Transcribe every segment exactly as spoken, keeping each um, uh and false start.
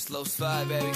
Slow slide, baby.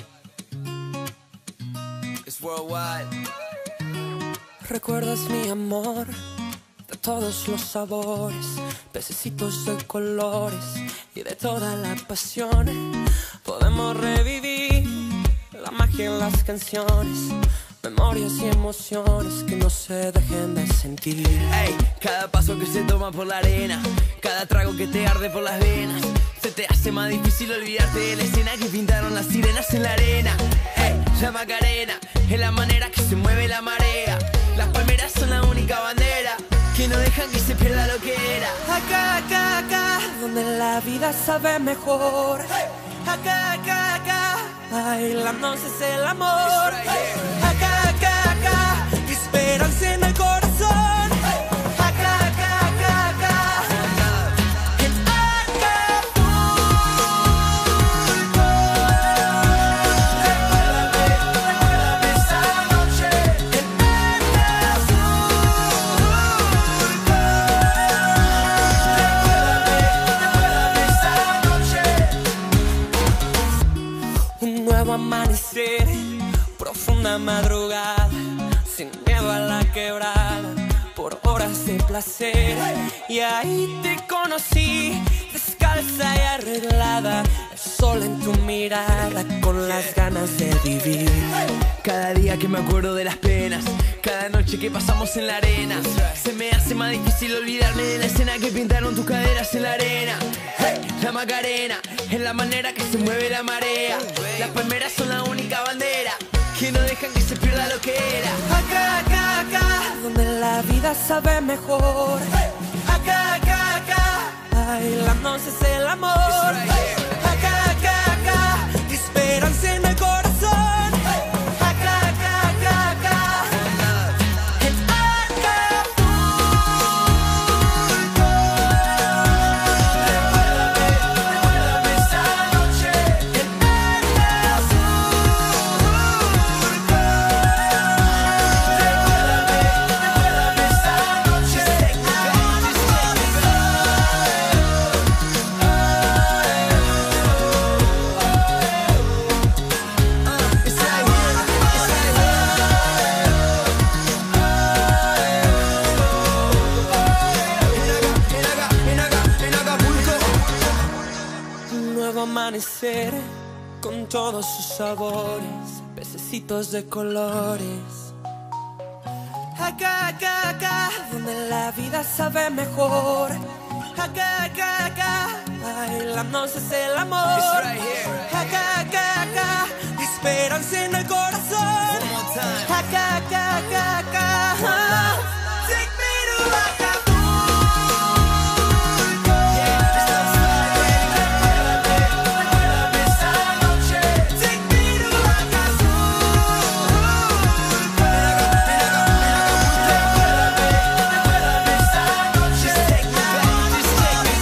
It's worldwide. ¿Recuerdas mi amor? De todos los sabores, pececitos de colores y de toda la pasión. Podemos revivir la magia en las canciones, memorias y emociones que no se dejen de sentir. Ey, cada paso que se toma por la arena, cada trago que te arde por las venas, se te hace más difícil olvidarte de la escena que pintaron las sirenas en la arena. Ey, la Macarena es la manera que se mueve la marea. Las palmeras son la única bandera que no dejan que se pierda lo que era. Acá, acá, acá, donde la vida sabe mejor. Acá, acá, acá, bailándonos es el amor. Acá, acá, acá, esperanza en el corazón. Acá, acá, acá, acá, en Acapulco. Recuérdame, recuérdame esa noche en Acapulco. Un nuevo amanecer, profunda madrugada, sin miedo a la quebrada, por horas de placer. Y ahí te conocí, descalza y arreglada, el sol en tu mirada, con las ganas de vivir. Cada día que me acuerdo de las penas, cada noche que pasamos en la arena, se me hace más difícil olvidarme de la escena que pintaron tus caderas en la arena. Hey, la Macarena es la manera que se mueve la marea. Las palmeras son la única bandera que no dejan que se pierda lo que era. Acá, acá, acá, donde la vida sabe mejor. Acá, acá, acá, bailándonos es el amor. Acá, acá, acá, esperanza en el corazón. Acá, acá, acá, acá, en Acapulco. Recuérdame, recuérdame esa noche en un nuevo amanecer con todos sus sabores, pececitos de colores. Acá, acá, acá, donde la vida sabe mejor. Acá, acá, acá, bailándonos es el amor. Acá, acá, acá, esperanza en el corazón. Acá, acá, acá, acá, take me to Acapulco. Recuérdame esa noche, take me to Acapulco. Recuérdame, recuérdame esa noche, take me back, just take me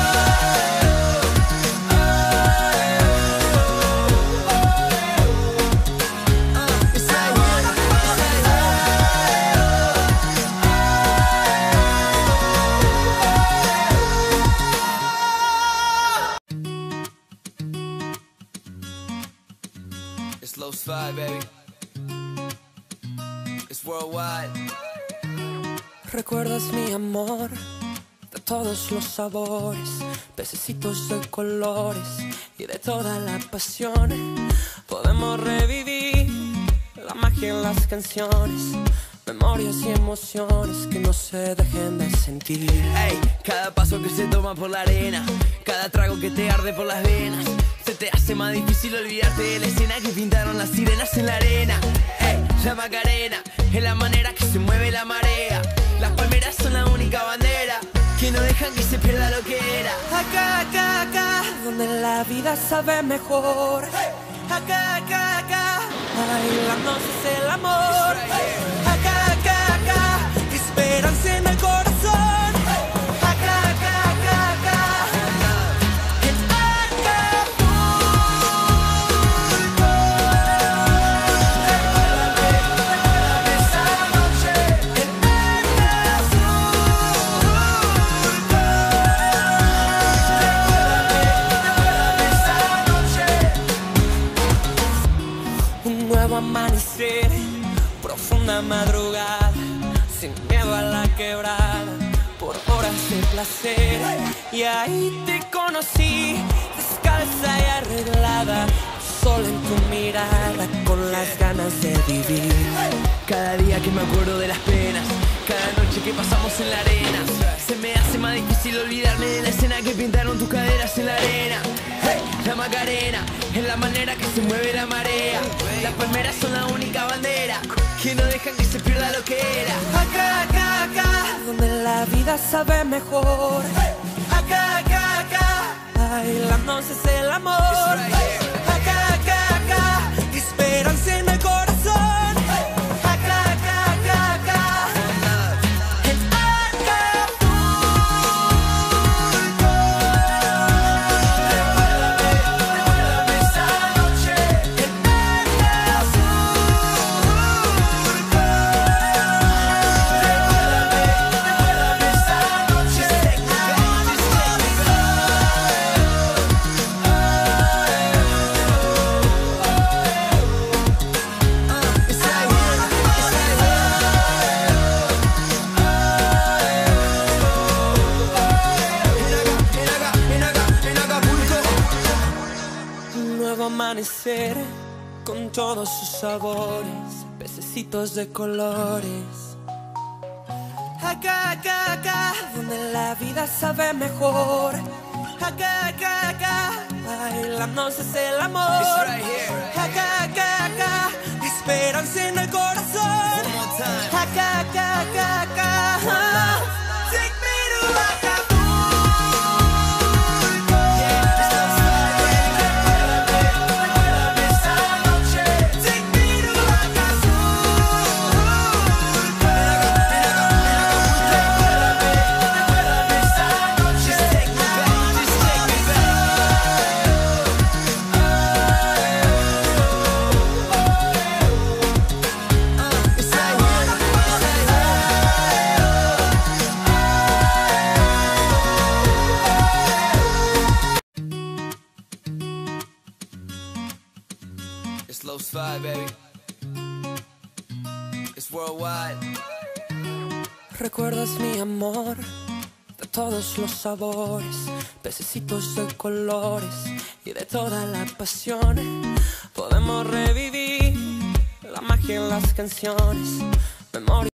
Slow slide, baby. It's worldwide. ¿Recuerdas mi amor? De todos los sabores, pececitos de colores y de toda la pasión. Podemos revivir la magia en las canciones, memorias y emociones que no se dejen de sentir. Ey, cada paso que se toma por la arena, cada trago que te arde por las venas, se te hace más difícil olvidarte de la escena que pintaron las sirenas en la arena. Ey, la Macarena es la manera que se mueve la marea. Las palmeras son la única bandera que no dejan que se pierda lo que era. Acá, acá, acá, donde la vida sabe mejor. Acá, acá, acá, bailándonos es el amor. Acá, acá, acá, esperanza en el corazón. Acá, acá, acá, acá, en Acapulco. Recuérdame, recuérdame esa noche en Acapulco. Recuérdame, recuérdame esa noche. madrugada, sin miedo a la quebrada, por horas de placer. Y ahí te conocí, descalza y arreglada, sola en tu mirada, con las ganas de vivir. Cada día que me acuerdo de las penas, cada noche que pasamos en la arena, se me hace más difícil olvidarme de la escena que pintaron tus caderas en la arena. Hey, la Macarena es la manera que se mueve la marea. Las palmeras son la única bandera que no dejan que se pierda lo que era. Acá, acá, acá, donde la vida sabe mejor. Acá, acá, acá, bailamos es el amor. Acá, acá, acá, esperanza en el corazón. Acá, acá, acá, acá, en Acapulco. Recuérdame, recuérdame esa noche en Acapulco. Recuérdame, recuérdame esa noche en Un nuevo amanecer con todos sus sabores, pececitos de colores. Acá, acá, acá, donde la vida sabe mejor. Acá, acá, acá, bailamos es el amor. Acá, acá, acá, esperanza en el corazón. Acá, acá, acá, acá, take me to Acapulco. Recuérdame, recuérdame esa noche. Take me to Acapulco. Recuérdame, recuérdame esa noche. Take me back, just take me It's Los Five, baby. It's worldwide. Recuerdas mi amor, de todos los sabores, pececitos de colores y de toda la pasión. Podemos revivir la magia en las canciones, memoria.